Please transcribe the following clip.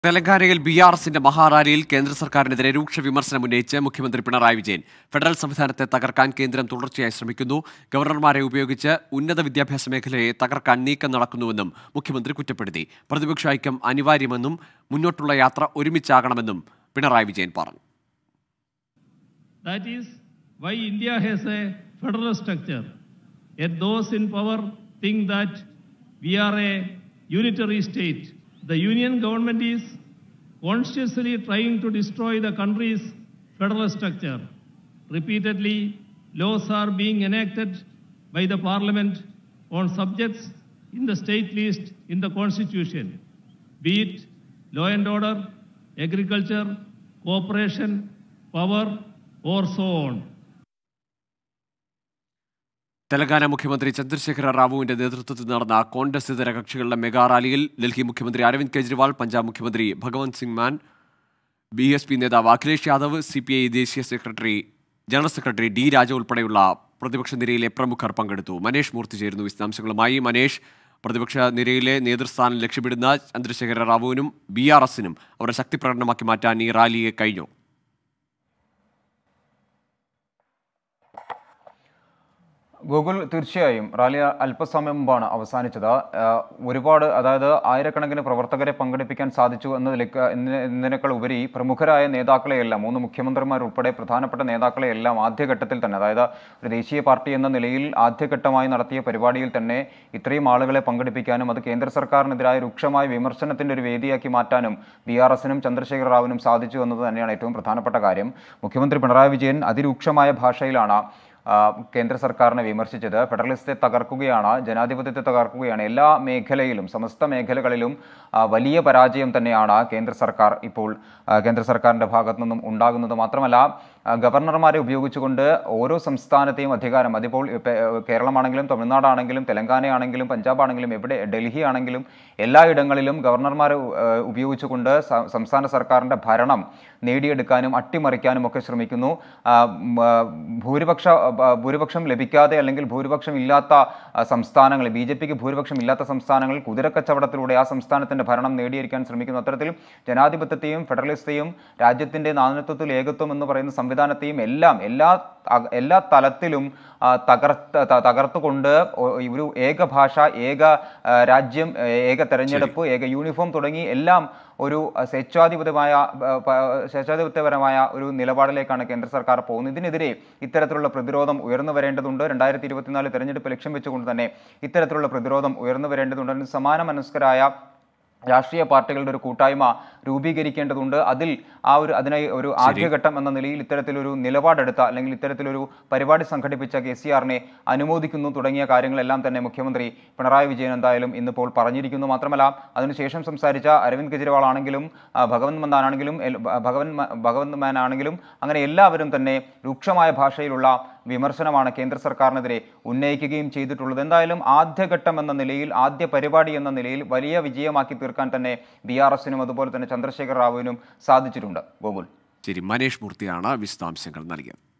തെലങ്കാനയിൽ ബിആർഎസിന്റെ മഹാറാലിയിൽ കേന്ദ്ര സർക്കാരിനെതിരെ രൂക്ഷ വിമർശനം ഉന്നയിച്ച് മുഖ്യമന്ത്രി പിണറായി വിജയൻ. ഫെഡറൽ സംവിധാനത്തെ തകർക്കാൻ കേന്ദ്രം തുടർച്ചയായി ശ്രമിക്കുന്നു. ഗവർണർമാരെ ഉപയോഗിച്ച് ഉന്നത വിദ്യാഭ്യാസ മേഖലയെ തകർക്കാൻ നീക്കം നടക്കുന്നുവെന്നും മുഖ്യമന്ത്രി കുറ്റപ്പെടുത്തി. പ്രതിപക്ഷ ഐക്യം അനിവാര്യമെന്നും മുന്നോട്ടുള്ള യാത്ര ഒരുമിച്ചാകണമെന്നും പിണറായി വിജയൻ പറഞ്ഞു. That is why India has a federal structure. Yet those in power think that we are a unitary state. The union government is consciously trying to destroy the country's federal structure. Repeatedly, laws are being enacted by the parliament on subjects in the state list in the constitution, be it law and order, agriculture, cooperation, power, or so on. Telangana മുഖ്യമന്ത്രി ചന്ദ്രശേഖര റാവുവിന്റെ നേതൃത്വത്തിൽ നടന്ന കോൺഗ്രസ് ഇതര കക്ഷികളുടെ mega റാലിയിൽ ഡൽഹി മുഖ്യമന്ത്രി അരവിന്ദ് കെജ്രിവാൾ, പഞ്ചാബ് മുഖ്യമന്ത്രി Bhagwant Singh Mann, BSP നേതാവ് അഖിലേഷ് യാദവ്, സിപിഐ ദേശീയ ജനറൽ സെക്രട്ടറി ഡി രാജ ഉൾപ്പെടെയുള്ള പ്രതിപക്ഷ നിരയിലെ പ്രമുഖർ പങ്കെടുത്തു. മനേഷ് മൂർത്തി ചേരുന്നു വിശദാംശങ്ങളുമായി. മനേഷ്, പ്രതിപക്ഷ നിരയിലെ നേതൃസ്ഥാനം ലക്ഷ്യമിടുന്ന ചന്ദ്രശേഖര റാവുവിനും ബിആർഎസിനും അവരുടെ ശക്തി പ്രകടനമാക്കി മാറ്റാൻ ഈ റാലിയെ കഴിഞ്ഞു. ഗൂഗിൾ തീർച്ചയായും റാലി അല്പസമയം മുമ്പാണ് അവസാനിച്ചത്. ഒരുപാട്, അതായത് ആയിരക്കണക്കിന് പ്രവർത്തകരെ പങ്കെടുപ്പിക്കാൻ സാധിച്ചു എന്നതിനേക്കാൾ ഉപരി പ്രമുഖരായ നേതാക്കളെയെല്ലാം, 3 മുഖ്യമന്ത്രിമാരുൾപ്പെടെ പ്രധാനപ്പെട്ട നേതാക്കളെയെല്ലാം ആദ്യഘട്ടത്തിൽ തന്നെ, അതായത് ഒരു ദേശീയ പാർട്ടി എന്ന നിലയിൽ ആദ്യഘട്ടമായി നടത്തിയ പരിപാടിയിൽ തന്നെ ഇത്രയും ആളുകളെ പങ്കെടുപ്പിക്കാനും അത് കേന്ദ്ര സർക്കാരിനെതിരായ രൂക്ഷമായ വിമർശനത്തിൻ്റെ ഒരു വേദിയാക്കി മാറ്റാനും ബിആർഎസിനും ചന്ദ്രശേഖര റാവുവിനും സാധിച്ചു എന്നത് തന്നെയാണ് ഏറ്റവും പ്രധാനപ്പെട്ട കാര്യം. മുഖ്യമന്ത്രി പിണറായി വിജയൻ അതിരൂക്ഷമായ ഭാഷയിലാണ് കേന്ദ്ര സർക്കാരിനെ വിമർശിച്ചത്. ഫെഡറലിസത്തെ തകർക്കുകയാണ്, ജനാധിപത്യത്തെ തകർക്കുകയാണ്, എല്ലാ മേഖലയിലും, സമസ്ത മേഖലകളിലും വലിയ പരാജയം തന്നെയാണ് കേന്ദ്ര സർക്കാരിൻ്റെ ഭാഗത്തു നിന്നും ഉണ്ടാകുന്നത്. മാത്രമല്ല, ഗവർണർമാരെ ഉപയോഗിച്ചുകൊണ്ട് ഓരോ സംസ്ഥാനത്തെയും അധികാരം, അതിപ്പോൾ കേരളമാണെങ്കിലും തമിഴ്നാടാണെങ്കിലും തെലങ്കാനയാണെങ്കിലും പഞ്ചാബാണെങ്കിലും ഡൽഹി ആണെങ്കിലും എല്ലായിടങ്ങളിലും ഗവർണർമാരെ ഉപയോഗിച്ചുകൊണ്ട് സംസ്ഥാന സർക്കാരിൻ്റെ ഭരണം നേടിയെടുക്കാനും അട്ടിമറിക്കാനും ഒക്കെ ശ്രമിക്കുന്നു. ഭൂരിപക്ഷം ലഭിക്കാതെ അല്ലെങ്കിൽ ഭൂരിപക്ഷം ഇല്ലാത്ത സംസ്ഥാനങ്ങളിൽ, BJPക്ക് ഭൂരിപക്ഷം ഇല്ലാത്ത സംസ്ഥാനങ്ങളിൽ കുതിരക്കച്ചവടത്തിലൂടെ ആ സംസ്ഥാനത്തിൻ്റെ ഭരണം നേടിയെടുക്കാൻ ശ്രമിക്കുന്നു. അത്തരത്തിൽ ജനാധിപത്യത്തെയും ഫെഡറലിസത്തെയും രാജ്യത്തിൻ്റെ നാനാത്വത്തിൽ ഏകത്വം എന്ന് പറയുന്ന സംവിധാനത്തെയും എല്ലാ തലത്തിലും തകർത്തുകൊണ്ട് ഒരു ഏക ഭാഷ, ഏക രാജ്യം, ഏക തെരഞ്ഞെടുപ്പ്, ഏക യൂണിഫോം തുടങ്ങി എല്ലാം ഒരു സ്വേച്ഛാധിപത്യപരമായ ഒരു നിലപാടിലേക്കാണ് കേന്ദ്ര സർക്കാർ പോകുന്നത്. ഇതിനെതിരെ ഇത്തരത്തിലുള്ള പ്രതിരോധം ഉയർന്നു വരേണ്ടതുണ്ട്. 2024 തെരഞ്ഞെടുപ്പ് ലക്ഷ്യം വെച്ചുകൊണ്ട് തന്നെ ഇത്തരത്തിലുള്ള പ്രതിരോധം ഉയർന്നു വരേണ്ടതുണ്ട്. സമാന മനസ്കരായ രാഷ്ട്രീയ പാർട്ടികളുടെ ഒരു കൂട്ടായ്മ രൂപീകരിക്കേണ്ടതുണ്ട്. അതിനായി ഒരു ആദ്യഘട്ടം എന്ന നിലയിൽ ഇത്തരത്തിലൊരു നിലപാടെടുത്ത അല്ലെങ്കിൽ ഇത്തരത്തിലൊരു പരിപാടി സംഘടിപ്പിച്ച KCRനെ അനുമോദിക്കുന്നു തുടങ്ങിയ കാര്യങ്ങളെല്ലാം തന്നെ മുഖ്യമന്ത്രി പിണറായി വിജയൻ എന്തായാലും ഇന്നിപ്പോൾ പറഞ്ഞിരിക്കുന്നു. മാത്രമല്ല, അതിനുശേഷം സംസാരിച്ച അരവിന്ദ് കെജ്രിവാൾ ആണെങ്കിലും ഭഗവന്ത് മാൻ ആണെങ്കിലും അങ്ങനെ എല്ലാവരും തന്നെ രൂക്ഷമായ ഭാഷയിലുള്ള വിമർശനമാണ് കേന്ദ്ര സർക്കാരിനെതിരെ ഉന്നയിക്കുകയും ചെയ്തിട്ടുള്ളത്. എന്തായാലും ആദ്യഘട്ടം എന്ന നിലയിൽ, ആദ്യ പരിപാടി എന്ന നിലയിൽ വലിയ വിജയമാക്കി തീർക്കാൻ തന്നെ ബിആർഎസിനും അതുപോലെ തന്നെ ചന്ദ്രശേഖര റാവുവിനും സാധിച്ചിട്ടുണ്ട്. ഗോകുൽ. ശരി, മനേഷ് മൂർത്തിയാണ് വിശദാംശങ്ങൾ നൽകിയത്.